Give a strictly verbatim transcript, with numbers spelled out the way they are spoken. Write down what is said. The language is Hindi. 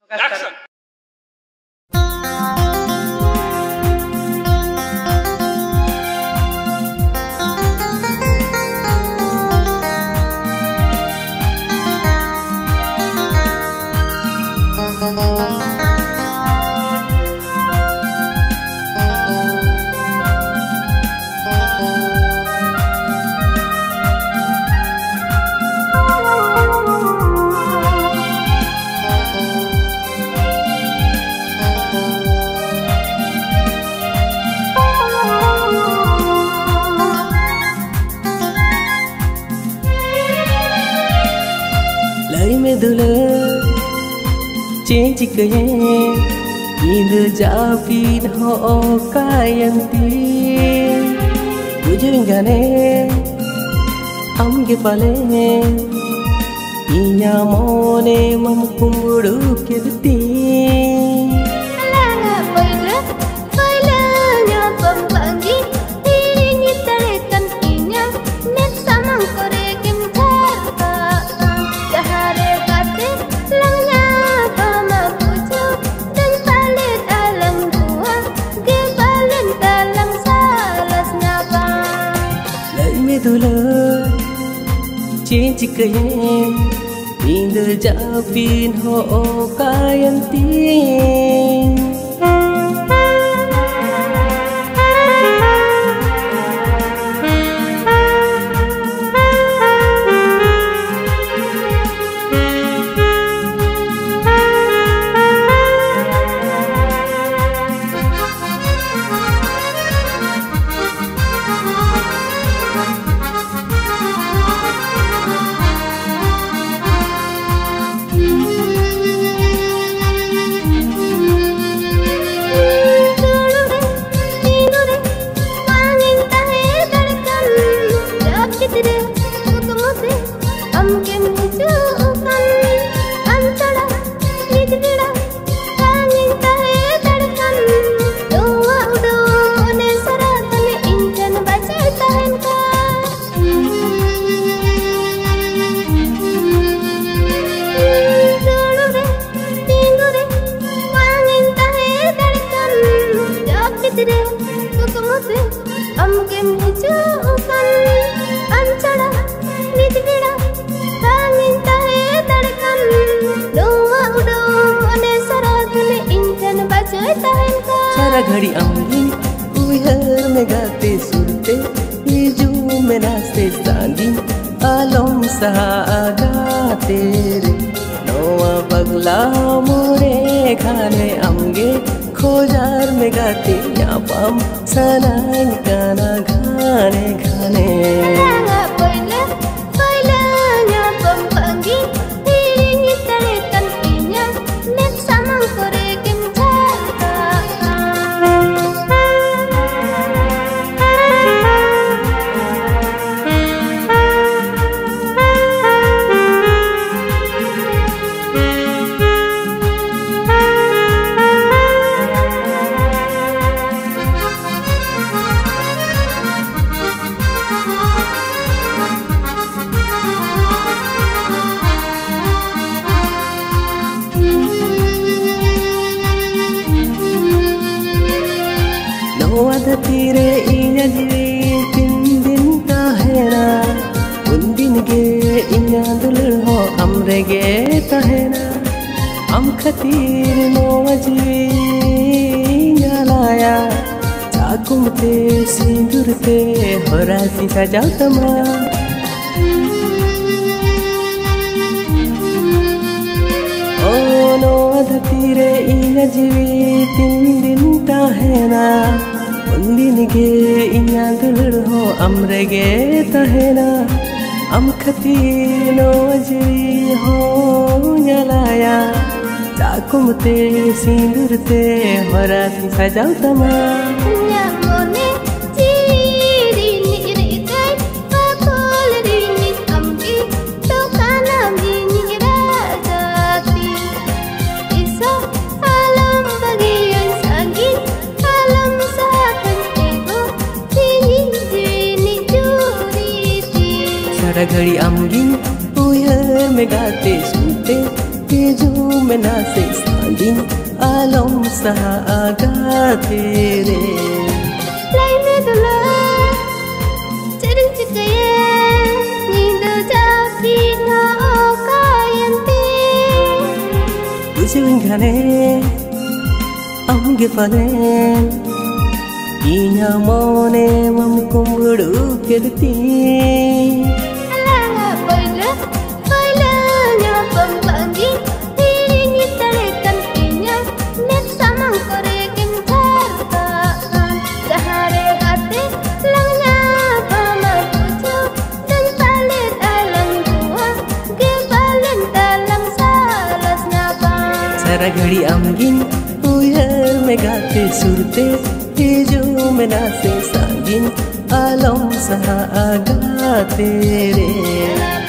Action! Medula change kaye ind japin ho kayanti bujingane amge pale inya mone mam kumbudu kirti change kaye ind japin ho kayanti सारा घड़ी आऊंगी उहर में गाते सुनते लीजू में नाचते सांगी आलम सहागा तेरे नौवा बगला मोरे खाने आऊंगे खोजार में गाते यहाँ पाम सनान गाना गाने गाने Wada tire inya jiri tin din ta hena undin ge inya dulur ho amre ge ta hena am khatir no jiri nyalaya chakumte sindurte horasi sajau tama oh no wada tire inya jiri tin din ta hena उन्दिनगे इन्या दुलड़ हो अमरेगे तहेना अम खतीनो जरी हो न्यालाया चाकुमते सिंदूरते हराती सजाऊ तमा घड़ी आऊंगी उहर में गाते सुनते तेजू में नाचे Sangin alam sahaga tere Laine dulu Cereng cekaya Nindo japi no kayanti Ujung gane Amge panen Inya mone mamkum rudu kerti Alanga baila Baila nyala pembagi Diringi tarekan inya Net samang korekin cartaan Sehari hati Langnya pamar pucu Dan palit alam tua Gebalen dalam salasnya bang Sara ghadi amgin Uyar में गाते सुरते जो में नाचे सांगिन आलम सहा आगा तेरे